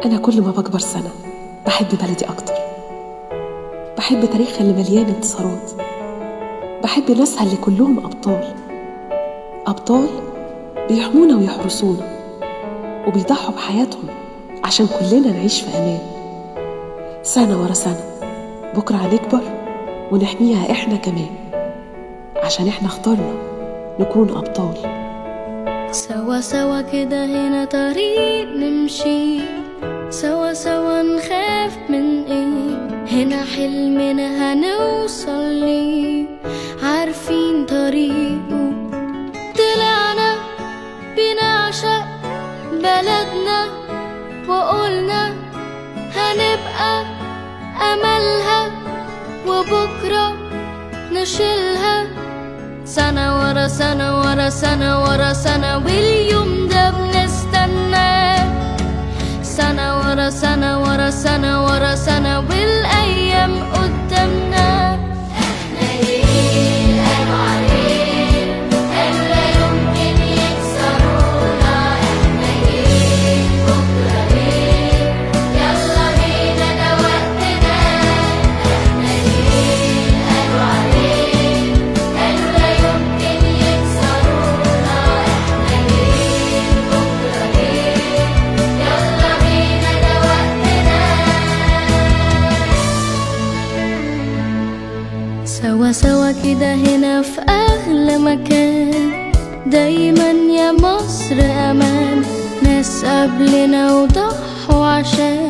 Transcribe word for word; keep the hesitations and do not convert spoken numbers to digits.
أنا كل ما بكبر سنة بحب بلدي أكتر، بحب تاريخها اللي مليان انتصارات، بحب ناسها اللي كلهم أبطال، أبطال بيحمونا ويحرسونا وبيضحوا بحياتهم عشان كلنا نعيش في أمان. سنة ورا سنة بكرة هنكبر ونحميها إحنا كمان، عشان إحنا اخترنا نكون أبطال. سوا سوا كده هنا طريق نمشي، سوا سوا نخاف من ايه، هنا حلمنا هنوصل ليه، عارفين طريقه. طلعنا بنعشق بلدنا وقلنا هنبقى أملها، وبكرة نشيلها. سنة ورا سنة ورا سنة ورا سنة واليوم ده بنستناه، سنة ورا سنة ورا سنة ورا سنة والأيام قدامنا. احنا ليه قالوا عليه قالوا لا يمكن يكسرونا، احنا ليه بكرة ليه يلا بينا ده وقتنا. احنا ليه قالوا عليه قالوا لا يمكن يكسرونا، احنا ليه بكرة ليه يلا بينا ده وقتنا. سوا سوا كده هنا في أغلى مكان، دايما يا مصر أمان، ناس قبلنا وضحوا عشان